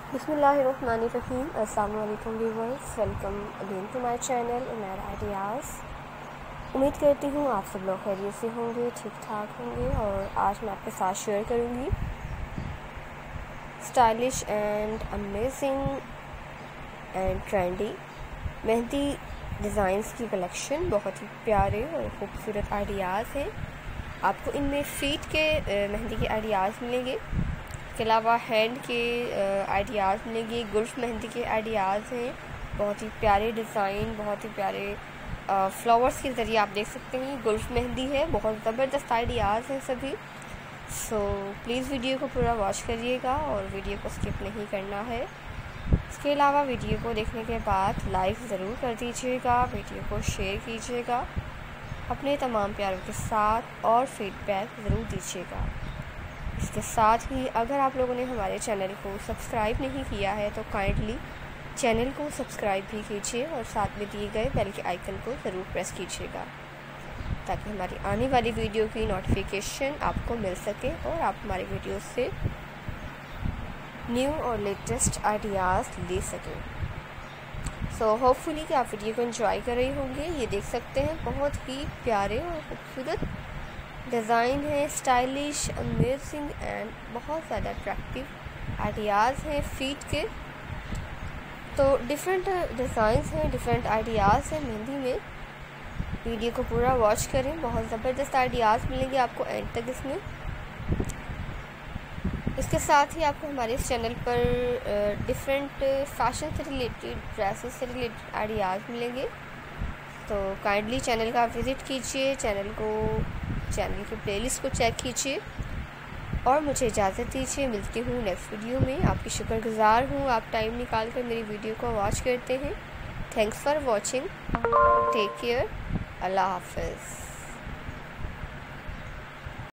बिस्मिल्लाहिर्रहमानिर्रहीम। अस्सलाम वालेकुम viewers, welcome again to my channel Umair ideas. उम्मीद करती हूँ आप सब लोग खैरियत से होंगे, ठीक ठाक होंगे। और आज मैं आपके साथ शेयर करूँगी stylish and amazing and trendy mehndi designs की कलेक्शन। बहुत ही प्यारे और ख़ूबसूरत आइडियाज़ हैं। आपको इनमें फ़ीट के मेहंदी के आइडियाज़ मिलेंगे, इसके अलावा हैंड के आइडियाज़ मिलेंगे। गुल्फ मेहंदी के आइडियाज़ हैं, बहुत ही प्यारे डिज़ाइन, बहुत ही प्यारे फ्लावर्स के ज़रिए आप देख सकते हैं। गुल्फ मेहंदी है, बहुत ज़बरदस्त आइडियाज़ हैं सभी। सो प्लीज़ वीडियो को पूरा वॉच करिएगा और वीडियो को स्किप नहीं करना है। इसके अलावा वीडियो को देखने के बाद लाइक ज़रूर कर दीजिएगा, वीडियो को शेयर कीजिएगा अपने तमाम प्यारों के साथ और फीडबैक ज़रूर दीजिएगा। इसके साथ ही अगर आप लोगों ने हमारे चैनल को सब्सक्राइब नहीं किया है तो काइंडली चैनल को सब्सक्राइब भी कीजिए और साथ में दिए गए बेल के आइकन को ज़रूर प्रेस कीजिएगा ताकि हमारी आने वाली वीडियो की नोटिफिकेशन आपको मिल सके और आप हमारी वीडियो से न्यू और लेटेस्ट आइडियाज़ ले सकें। सो होपफुली कि आप वीडियो को एंजॉय कर रहे होंगे। ये देख सकते हैं, बहुत ही प्यारे और खूबसूरत डिज़ाइन है, स्टाइलिश, अमेजिंग एंड बहुत ज़्यादा अट्रैक्टिव आइडियाज़ हैं फ़ीट के। तो डिफरेंट डिज़ाइंस हैं, डिफरेंट आइडियाज़ हैं मेहंदी में। वीडियो को पूरा वॉच करें, बहुत ज़बरदस्त आइडियाज़ मिलेंगे आपको एंड तक इसमें। इसके साथ ही आपको हमारे इस चैनल पर डिफरेंट फैशन से रिलेटेड, ड्रेसेस से रिलेटेड आइडियाज़ मिलेंगे। तो काइंडली चैनल का विज़िट कीजिए, चैनल की प्लेलिस्ट को चेक कीजिए और मुझे इजाज़त दीजिए। मिलती हूँ नेक्स्ट वीडियो में। आपकी शुक्रगुज़ार हूँ, आप टाइम निकाल कर मेरी वीडियो को वॉच करते हैं। Thanks for watching, take care, अल्लाह हाफ़िज़।